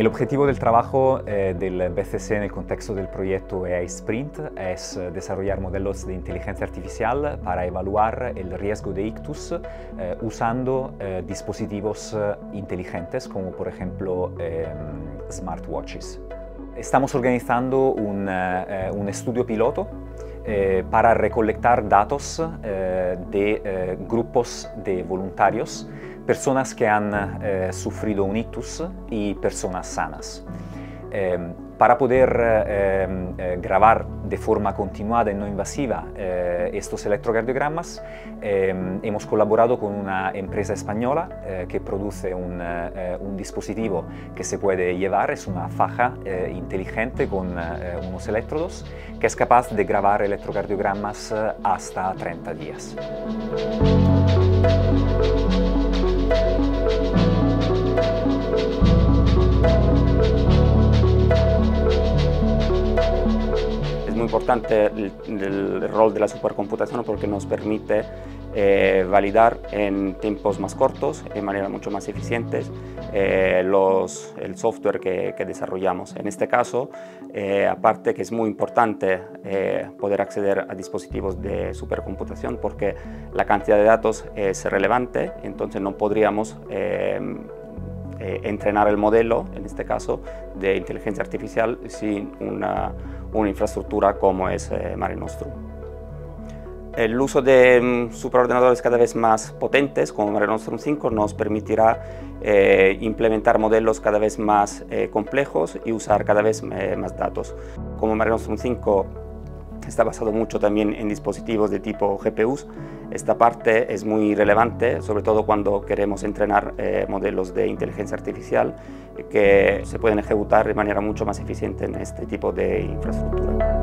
El objetivo del trabajo del BCC en el contexto del proyecto AI Sprint es desarrollar modelos de inteligencia artificial para evaluar el riesgo de ictus usando dispositivos inteligentes como por ejemplo smartwatches. Estamos organizando un estudio piloto para recolectar datos de grupos de voluntarios, personas que han sufrido un ictus y personas sanas. Para poder grabar de forma continuada y no invasiva estos electrocardiogramas, hemos colaborado con una empresa española que produce un dispositivo que se puede llevar, es una faja inteligente con unos electrodos que es capaz de grabar electrocardiogramas hasta 30 días. Es muy importante el rol de la supercomputación porque nos permite validar en tiempos más cortos, de manera mucho más eficientes, el software que desarrollamos. En este caso, aparte que es muy importante poder acceder a dispositivos de supercomputación porque la cantidad de datos es relevante, entonces no podríamos entrenar el modelo, en este caso, de inteligencia artificial sin una infraestructura como es Mare Nostrum. El uso de superordenadores cada vez más potentes, como Mare Nostrum 5, nos permitirá implementar modelos cada vez más complejos y usar cada vez más datos. Como Mare Nostrum 5 está basado mucho también en dispositivos de tipo GPUs, esta parte es muy relevante, sobre todo cuando queremos entrenar modelos de inteligencia artificial que se pueden ejecutar de manera mucho más eficiente en este tipo de infraestructura.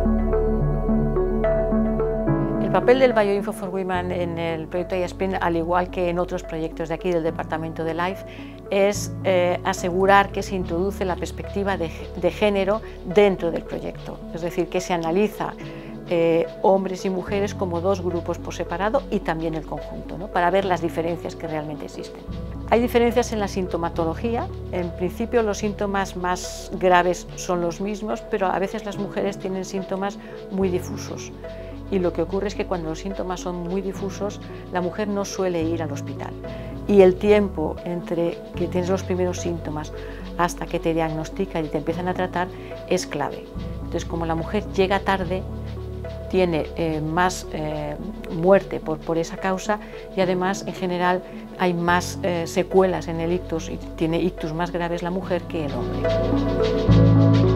El papel del Bioinfo for Women en el proyecto AI Sprint, al igual que en otros proyectos de aquí del departamento de LIFE, es asegurar que se introduce la perspectiva de género dentro del proyecto, es decir, que se analiza hombres y mujeres como dos grupos por separado y también el conjunto, ¿no? Para ver las diferencias que realmente existen. Hay diferencias en la sintomatología. En principio los síntomas más graves son los mismos, pero a veces las mujeres tienen síntomas muy difusos. Y lo que ocurre es que cuando los síntomas son muy difusos, la mujer no suele ir al hospital. Y el tiempo entre que tienes los primeros síntomas hasta que te diagnostican y te empiezan a tratar es clave. Entonces, como la mujer llega tarde, tiene más muerte por esa causa y además en general hay más secuelas en el ictus y tiene ictus más graves la mujer que el hombre.